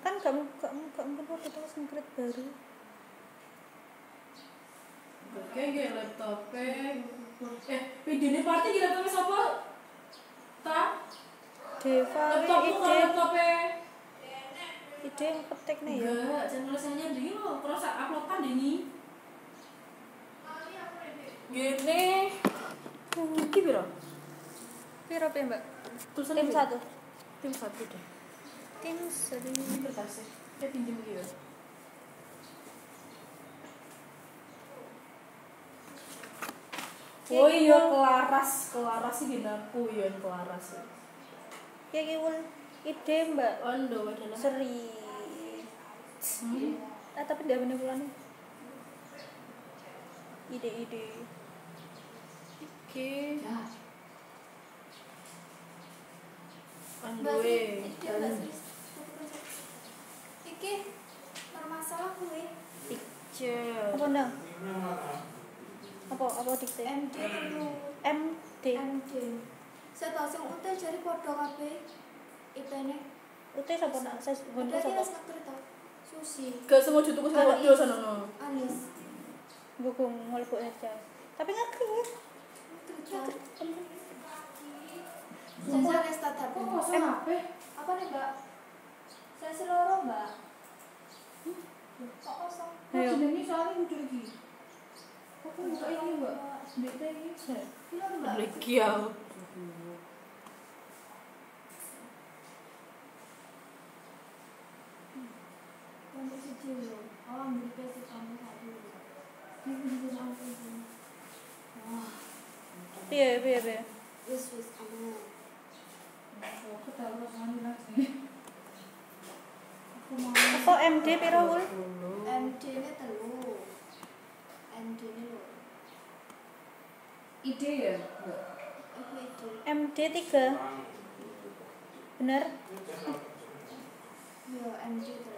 Kan gak mungkin waktu itu singkret baru. Kayak laptopnya. Videonya party di laptopnya siapa? Tak? Deva Laptopnya. ide yang ketik nih ya. Enggak, channel saya dingin loh. Terus uploadkan ini. Gini. Iki piro? Piro Mbak? Tulisan Tim 1. Tim 1 deh. Tim 1. Ini kertasnya. Kayak pinjem iki ya. Oh iya kelaras sih ginaku ya kelaras. Ya kiwul ide Mbak. Ondo adalah Seri. Tapi ndak bener bulan. Ide-ide. Oke. Andoe. Iki bermasalah kuwi. Picture. Apa ndang? Apa dikte? MD dulu. MD. Saya tahu sing utel jari padha kabeh. IP-ne. Ute sapa nak? Saya gonku Berarti sapa? wis ngerti to. Susi. Gak semua jutuku sing audio sono. Anis. Gugum ngelebok aja. Tapi ngerti ya. Saya restart HP. Apa nih, Mbak? Saya seloro, Mbak. Kok kosong? Ayo. Jenenge soalnya muncul iki. Aku buka ini, Mbak. Bete iki. Pilih, Mbak. Lagi ya. Untuk siji lho. Oh, ambil PC kamu satu. Ini bisa aku ini. Wah, Piye. wis aman. Aku tahu rasane lagi. Aku mau Apa MD piro wul? MD-ne telu. MD-ne lho. Ide ya? Aku itu. MD 3. Bener? Yo, MD telu.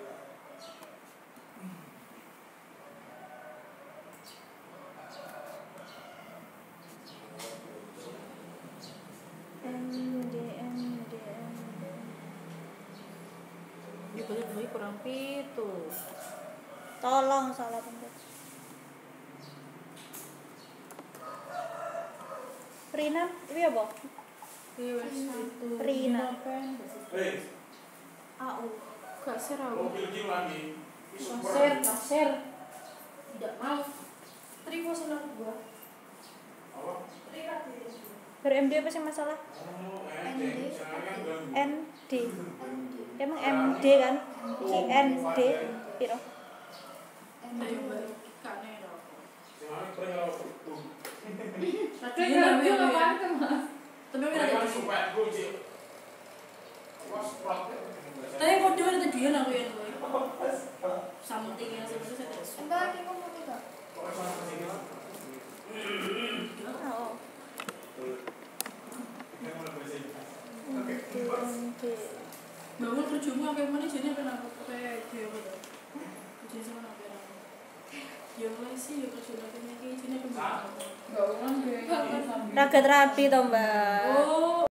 MD. Ini boleh kurang pitu. Tolong salah pencet. Rina, ini apa? Rina. AU. Gak share aku. lagi. Kasir. Tidak mau. Terima senang gua. Ber-MD apa sih masalah? ND. Emang MD kan? Iki ND piro? Ayo balik kane dong. Tapi kok dia ada dia aku yang something yang sebenarnya saya tidak suka. Enggak, aku ngomong juga. Oh. ND. Bangun kerjamu sampai mana jadi apa kayak dia apa tuh? Kerja sama apa ya? Ya mulai sih ya kerja lagi kayak gini apa? Gak ulang deh. Ragat rapi toh, Mbak. Oh.